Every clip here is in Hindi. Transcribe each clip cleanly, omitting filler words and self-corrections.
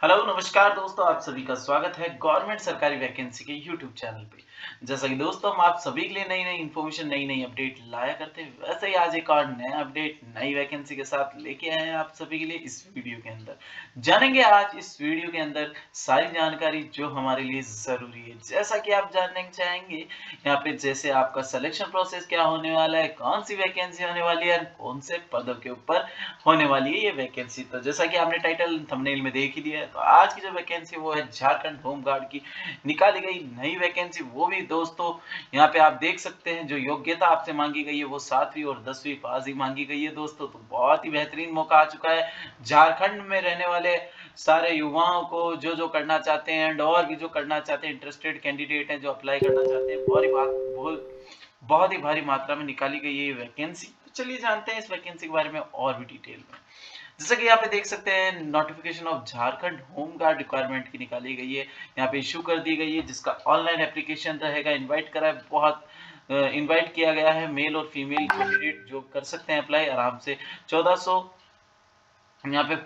हेलो नमस्कार दोस्तों, आप सभी का स्वागत है गवर्नमेंट सरकारी वैकेंसी के यूट्यूब चैनल पे। जैसा कि दोस्तों हम आप सभी के लिए नई नई इन्फॉर्मेशन नई नई अपडेट लाया करते हैं, वैसे ही आज एक और नया अपडेट नई वैकेंसी के साथ लेके आए हैं आप सभी के लिए इस वीडियो के अंदर। जानेंगे आज इस वीडियो के अंदर सारी जानकारी जो हमारे लिए जरूरी है। जैसा कि आप जानना चाहेंगे यहाँ पे, जैसे आपका सिलेक्शन प्रोसेस क्या होने वाला है, कौन सी वैकेंसी होने वाली है, कौन से पदों के ऊपर होने वाली है ये वैकेंसी। तो जैसा कि आपने टाइटल थंबनेल में देख ही लिया है, तो आज की जो वैकेंसी वो है झारखंड होमगार्ड की निकाली गई नई वैकेंसी। वो भी दोस्तों यहाँ पे आप देख सकते हैं, जो योग्यता आपसे मांगी गई है वो 7वीं और 10वीं पास ही मांगी गई है दोस्तों। तो बहुत ही बेहतरीन मौका आ चुका है झारखंड में रहने वाले सारे युवाओं को, जो करना चाहते हैं एंड और भी जो करना चाहते हैं, इंटरेस्टेड कैंडिडेट हैं जो अप्लाई करना चाहते हैं। बहुत ही भारी मात्रा में निकाली गई है ये वैकेंसी। तो चलिए जानते हैं इस वैकेंसी के बारे में और भी डिटेल में। जैसा कि यहाँ पे देख सकते हैं, notification of Jharkhand home guard requirement की निकाली गई है, यहाँ पे इशू कर दी गई है, जिसका ऑनलाइन एप्लीकेशन रहेगा। इनवाइट करा है, बहुत इनवाइट किया गया है। मेल और फीमेल कैंडिडेट जो कर सकते हैं अप्लाई आराम से। 1400 यहाँ पे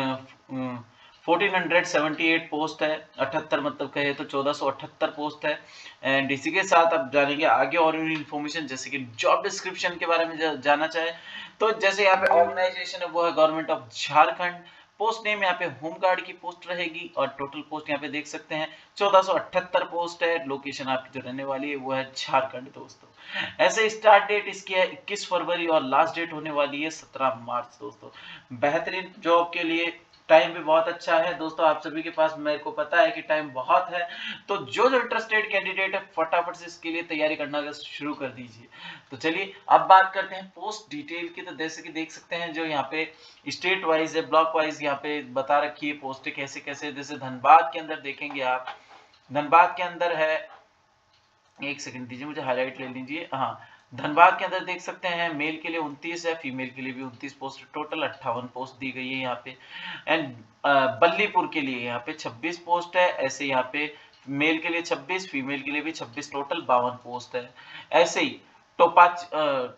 1478 पोस्ट है, 78 मतलब कहे तो 1478 पोस्ट है। एंड इसी के साथ अब जानेंगे आगे और भी इंफॉर्मेशन, जैसे कि जॉब डिस्क्रिप्शन के बारे में जानना चाहे तो जैसे यहाँ पे ऑर्गेनाइजेशन है वो है government of Jharkhand. Post name यहाँ पे होमगार्ड की पोस्ट रहेगी और टोटल पोस्ट यहाँ पे देख सकते हैं 1478 पोस्ट है। लोकेशन आपकी जो रहने वाली है वो है झारखंड दोस्तों। ऐसे स्टार्ट डेट इसकी है 21 फरवरी और लास्ट डेट होने वाली है 17 मार्च दोस्तों। बेहतरीन जॉब के लिए टाइम भी बहुत अच्छा है दोस्तों, आप सभी के पास, मेरे को पता है कि टाइम बहुत है। तो जो इंटरेस्टेड कैंडिडेट है फटाफट से इसके लिए तैयारी करना शुरू कर दीजिए। तो चलिए अब बात करते हैं पोस्ट डिटेल की। तो जैसे कि देख सकते हैं, जो यहाँ पे स्टेट वाइज है, ब्लॉक वाइज यहाँ पे बता रखी है पोस्ट कैसे कैसे। जैसे धनबाद के अंदर देखेंगे आप, धनबाद के अंदर है, एक सेकंड दीजिए मुझे हाईलाइट ले लीजिए। हाँ, धनबाद के अंदर देख सकते हैं मेल के लिए 29 है, फीमेल के लिए भी 29 पोस्ट, टोटल 58 पोस्ट दी गई है यहाँ पे। एंड बल्लीपुर के लिए यहाँ पे 26 पोस्ट है। ऐसे यहाँ पे मेल के लिए 26, फीमेल के लिए भी 26, टोटल 52 पोस्ट है। ऐसे ही टोपाच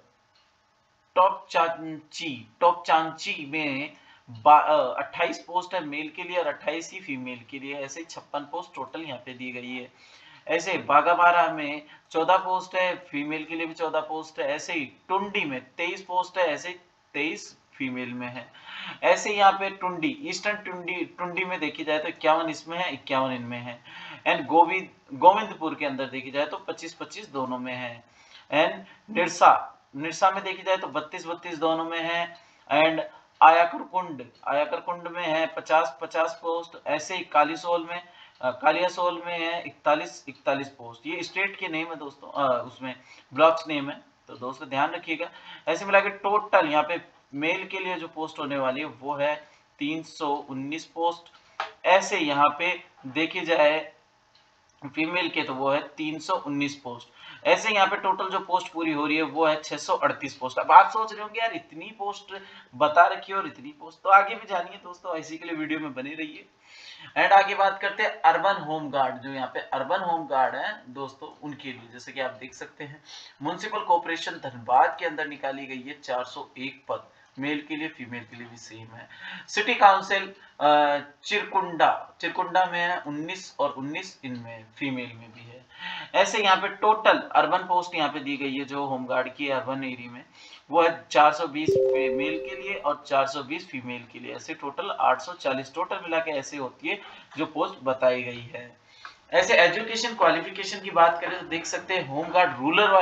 टॉप चांची में 28 पोस्ट है मेल के लिए और 28 ही फीमेल के लिए। ऐसे ही 56 पोस्ट टोटल यहाँ पे दी गई है। ऐसे बागाबारा में 14 पोस्ट है, फीमेल के लिए भी 14 पोस्ट है। ऐसे ही टुंडी में 23 पोस्ट है, ऐसे 23 फीमेल में है। ऐसे यहाँ पे टुंडी, ईस्टर्न टुंडी टुंडी में देखी जाए तो 51 इसमें है, 51 इनमें है। एंड गोविंदपुर के अंदर देखी जाए तो 25-25 दोनों में है। एंड निरसा निरसा में देखी जाए तो 32-32 दोनों में है। एंड आयाकर कुंड में है 50-50 पोस्ट। ऐसे ही कालियासोल में है 41-41 पोस्ट। ये स्टेट के नेम है दोस्तों, उसमें ब्लॉक्स नेम है, तो दोस्तों ध्यान रखिएगा। ऐसे मिला के टोटल यहाँ पे मेल के लिए जो पोस्ट होने वाली है वो है 319 पोस्ट। ऐसे यहाँ पे देखी जाए फीमेल के तो वो है 319 पोस्ट। ऐसे यहाँ पे टोटल जो पोस्ट पूरी हो रही है वो है 638 पोस्ट। अब आप सोच रहे होंगे यार इतनी पोस्ट बता रखी है और इतनी पोस्ट, तो आगे भी जानिए दोस्तों, इसी के लिए वीडियो में बने रहिए। एंड आगे बात करते हैं अर्बन होम गार्ड। जो यहाँ पे अर्बन होम गार्ड है दोस्तों, उनके लिए जैसे कि आप देख सकते हैं म्युनिसिपल कॉर्पोरेशन धनबाद के अंदर निकाली गई है 401 पद, मेल के लिए फीमेल के लिए भी सेम है। सिटी काउंसिल चिरकुंडा चिरकुंडा में है 19 और 19 इनमें फीमेल में भी है। ऐसे यहाँ पे टोटल अर्बन पोस्ट यहाँ पे दी गई है जो होमगार्ड की अर्बन एरिया में, वो है 420 मेल के लिए और 420 फीमेल के लिए। ऐसे टोटल 840 टोटल मिला के ऐसे होती है जो पोस्ट बताई गई है। ऐसे एजुकेशन क्वालिफिकेशन की बात करें तो देख सकते हैं होमगार्ड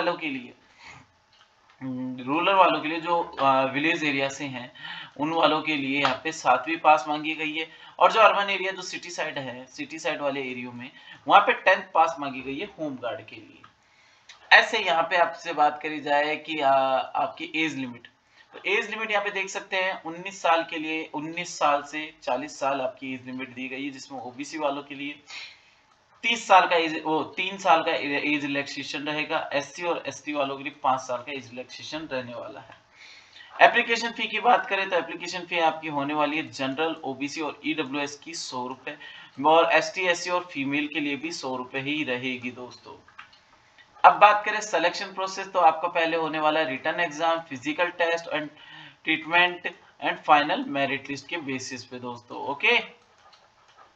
रूरल वालों के लिए जो विलेज एरिया से हैं उन वालों के लिए यहाँ पे 7वीं पास मांगी गई है। और जो अर्बन एरिया जो सिटी साइड है, सिटी साइड वाले एरियो में वहां पे 10th पास मांगी गई है होमगार्ड के लिए। ऐसे यहाँ पे आपसे बात करी जाए कि आपकी एज लिमिट, तो एज लिमिट यहाँ पे देख सकते हैं 19 साल के लिए 19 साल से 40 साल आपकी एज लिमिट दी गई है, जिसमें ओबीसी वालों के लिए 30 साल का एज, वो 3 साल का एज रिलैक्सेशन रहेगा। एससी और एसटी वालों के लिए 5 साल का एज रिलैक्सेशन रहने वाला है। एप्लीकेशन फी की बात करें तो एप्लीकेशन फी आपकी होने वाली है जनरल, ओबीसी और ईडब्ल्यूएस की 100 रुपए, और एसटी एससी और फीमेल के लिए भी 100 रुपए ही रहेगी दोस्तों। अब बात करें सिलेक्शन प्रोसेस, तो आपका पहले होने वाला है written exam, physical test and treatment and final merit list के बेसिस पे दोस्तों। ओके,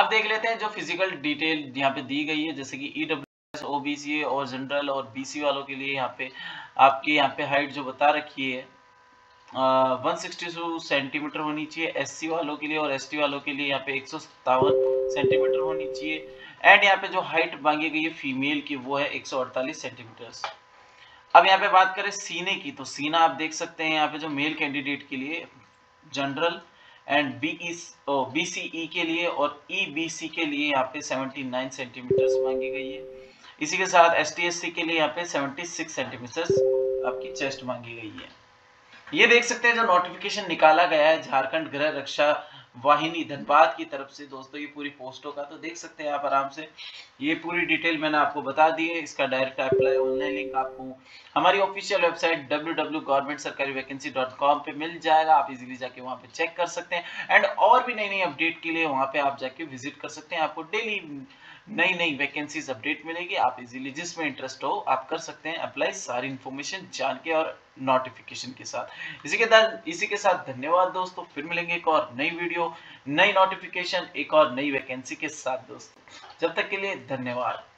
अब देख लेते हैं जो फिजिकल डिटेल यहाँ पे दी गई है, जैसे कि ईडब्ल्यूएस, ओबीसी और जनरल और बीसी वालों के लिए यहाँ पे आपकी यहाँ पे हाइट जो बता रखी है 162 सेंटीमीटर होनी चाहिए एससी वालों के लिए, और एसटी वालों के लिए यहाँ पे 157 सेंटीमीटर होनी चाहिए। एंड यहाँ पे जो हाइट मांगी गई है फीमेल की वो है 148 सेंटीमीटर। अब यहाँ पे बात करें सीने की, तो सीना आप देख सकते हैं यहाँ पे जो मेल कैंडिडेट के लिए जनरल एंड बीसीई के लिए और ईबीसी के लिए यहाँ पे 79 सेंटीमीटर मांगी गई है। इसी के साथ एसटी/एससी के लिए यहाँ पे 76 सेंटीमीटर आपकी चेस्ट मांगी गई है। ये देख सकते हैं जो नोटिफिकेशन निकाला गया है झारखंड गृह रक्षा वाहिनी धनबाद की तरफ से दोस्तों, ये पूरी पोस्टों का तो देख सकते हैं आप आराम से। ये पूरी डिटेल मैंने आपको बता दी है। इसका डायरेक्ट अप्लाई ऑनलाइन लिंक आपको हमारी ऑफिशियल वेबसाइट www.governmentsarkarivacancy.com पे मिल जाएगा। आप इजीली जाके वहां पे चेक कर सकते हैं एंड और भी नई नई अपडेट के लिए वहां पे आप जाके विजिट कर सकते हैं। आपको डेली नई नई वैकेंसीज अपडेट मिलेगी। आप इजीली जिसमें इंटरेस्ट हो आप कर सकते हैं अप्लाई, सारी इन्फॉर्मेशन जान के और नोटिफिकेशन के साथ। इसी के साथ धन्यवाद दोस्तों, फिर मिलेंगे एक और नई वीडियो, नई नोटिफिकेशन, एक और नई वैकेंसी के साथ दोस्तों। जब तक के लिए धन्यवाद।